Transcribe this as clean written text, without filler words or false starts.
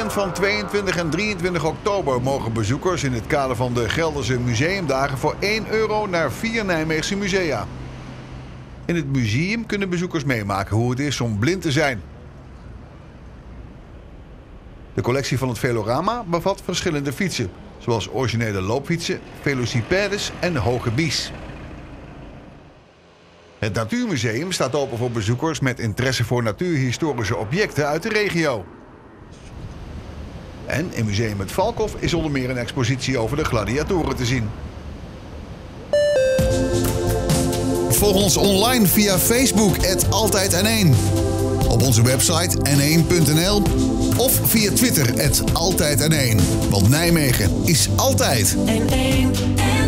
weekend van 22 en 23 oktober mogen bezoekers in het kader van de Gelderse Museumdagen voor €1 naar 4 Nijmeegse musea. In het museum kunnen bezoekers meemaken hoe het is om blind te zijn. De collectie van het Velorama bevat verschillende fietsen, zoals originele loopfietsen, velocipèdes en hoge bies. Het Natuurmuseum staat open voor bezoekers met interesse voor natuurhistorische objecten uit de regio. En in Museum het Valkhof is onder meer een expositie over de gladiatoren te zien. Volg ons online via Facebook @AltijdN1. Op onze website n1.nl of via Twitter @AltijdN1. Want Nijmegen is altijd N1